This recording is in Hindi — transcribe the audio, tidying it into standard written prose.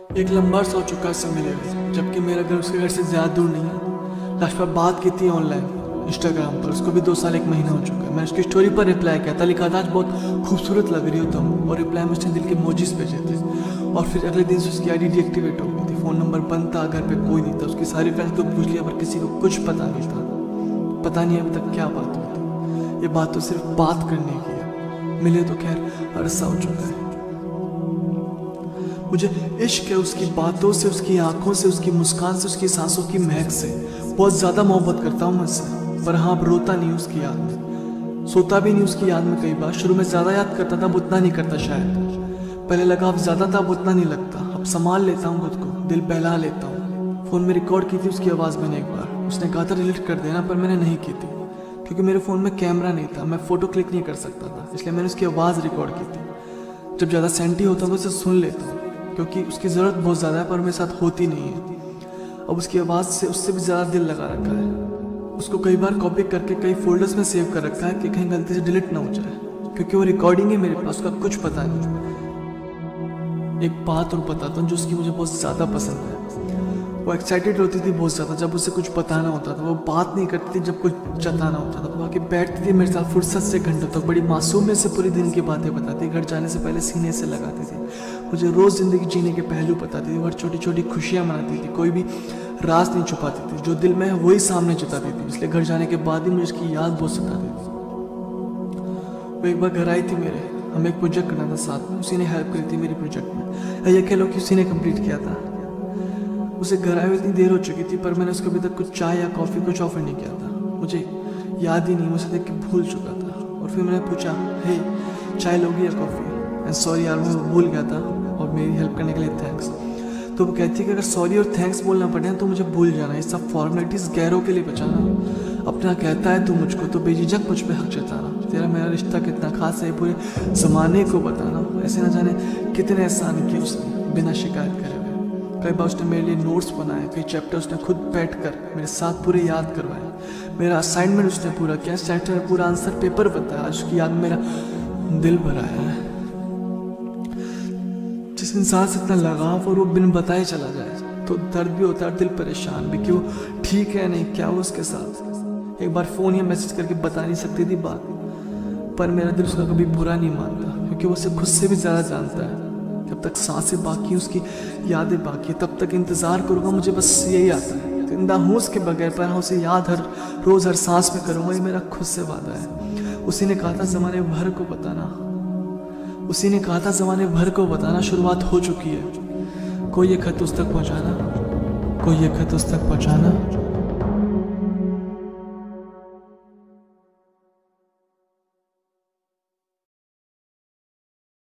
एक लंबा अरसा हो चुका है इससे मिले हुए, जबकि मेरा घर उसके घर से ज़्यादा दूर नहीं है। लास्ट बार बात की थी ऑनलाइन इंस्टाग्राम पर, उसको भी 2 साल 1 महीना हो चुका है। मैंने उसकी स्टोरी पर रिप्लाई किया था, लिखा था आज बहुत खूबसूरत लग रही हो तुम, और रिप्लाई में उसने दिल के इमोजीज भेजे थे। और फिर अगले दिन से उसकी आईडी डीएक्टिवेट हो गई थी, फ़ोन नंबर बंद था, घर पे कोई नहीं था। उसकी सारी फ्रेंड्स को पूछ लिया पर किसी को कुछ पता नहीं था। पता नहीं अभी तक क्या बात हुई थी। ये बात तो सिर्फ बात करने की है, मिले तो खैर अरसा हो चुका है। मुझे इश्क है उसकी बातों से, उसकी आंखों से, उसकी मुस्कान से, उसकी सांसों की महक से। बहुत ज़्यादा मोहब्बत करता हूँ मैं उससे, पर हाँ अब रोता नहीं उसकी याद में, सोता भी नहीं उसकी याद में। कई बार शुरू में ज़्यादा याद करता था, अब उतना नहीं करता शायद। पहले लगा अब ज़्यादा था, अब उतना नहीं लगता। अब संभाल लेता हूँ खुद को, दिल बहला लेता हूँ। फ़ोन में रिकॉर्ड की थी उसकी आवाज़ मैंने एक बार, उसने कहा था डिलीट कर देना, पर मैंने नहीं की थी क्योंकि मेरे फ़ोन में कैमरा नहीं था, मैं फ़ोटो क्लिक नहीं कर सकता था, इसलिए मैंने उसकी आवाज़ रिकॉर्ड की थी। जब ज़्यादा सेंटी होता तो उसे सुन लेता हूँ क्योंकि उसकी ज़रूरत बहुत ज़्यादा है, पर मेरे साथ होती नहीं है। अब उसकी आवाज़ से उससे भी ज़्यादा दिल लगा रखा है। उसको कई बार कॉपी करके कई फोल्डर्स में सेव कर रखा है कि कहीं गलती से डिलीट ना हो जाए, क्योंकि वो रिकॉर्डिंग है मेरे पास, उसका कुछ पता नहीं। एक बात और बताता हूँ जो उसकी मुझे बहुत ज़्यादा पसंद है। वो एक्साइटेड होती थी बहुत ज़्यादा जब उसे कुछ बताना होता था। वो बात नहीं करती थी जब कुछ जताना होता था। वो आके बैठती थी मेरे साथ फुर्सत से घंटों तक, बड़ी मासूमियत से पूरी दिन की बातें बताती। घर जाने से पहले सीने से लगाती थी, मुझे रोज़ ज़िंदगी जीने के पहलू बताती थी, हर छोटी छोटी खुशियाँ मनाती थी, कोई भी राज नहीं छुपाती थी। जो दिल में है वही सामने जताती थी, इसलिए घर जाने के बाद ही मुझे उसकी याद बहुत सताती थी। वो एक बार घर आई थी मेरे, हमें एक प्रोजेक्ट करना था साथ में, उसी ने हेल्प करी थी मेरे प्रोजेक्ट में। ये कह लो कि उसी ने कंप्लीट किया था। उसे घर आए हुए इतनी देर हो चुकी थी, पर मैंने उसको अभी तक कुछ चाय या कॉफ़ी कुछ ऑफर नहीं किया था। मुझे याद ही नहीं, मुझे देख के भूल चुका था। और फिर मैंने पूछा, हे चाय लोगी या कॉफ़ी? एंड सॉरी यार मैं भूल गया था, और मेरी हेल्प करने के लिए थैंक्स। तो वो कहती है कि अगर सॉरी और थैंक्स बोलना पड़े तो मुझे भूल जाना, ये सब फॉर्मेलिटीज़ गैरों के लिए बचाना। अपना कहता है तू मुझको तो बेझिझक मुझ पे हक जताना। तेरा मेरा रिश्ता कितना खास है पूरे ज़माने को बताना। ऐसे ना जाने कितने एहसान किए उसने बिना शिकायत करे हुए। कई बार उसने मेरे लिए नोट्स बनाए, कई चैप्टर उसने खुद बैठकर मेरे साथ पूरे याद करवाए। मेरा असाइनमेंट उसने पूरा किया, सेमेस्टर में पूरा आंसर पेपर बताया। आज उसकी याद में मेरा दिल भरा है। जिस इंसान से इतना लगाव और वो बिन बताए चला जाए तो दर्द भी होता है, दिल परेशान भी कि वो ठीक है नहीं, क्या हो उसके साथ। एक बार फ़ोन या मैसेज करके बता नहीं सकती थी बात, पर मेरा दिल उसका कभी बुरा नहीं मानता, क्योंकि वो उसे खुद से भी ज़्यादा जानता है। जब तक सांसें बाकी, उसकी यादें बाकी, तब तक इंतज़ार करूँगा। मुझे बस यही आता है, जिंदा हूँ उसके बगैर, पर हाँ उसे याद हर रोज़ हर सांस में करूँगा। ये मेरा खुद से वादा है। उसी ने कहा था ज़माने भर को बताना, उसी ने कहा था ज़माने भर को बताना, शुरुआत हो चुकी है। कोई ये खत उस तक पहुँचाना, कोई ये खत उस तक पहुँचाना।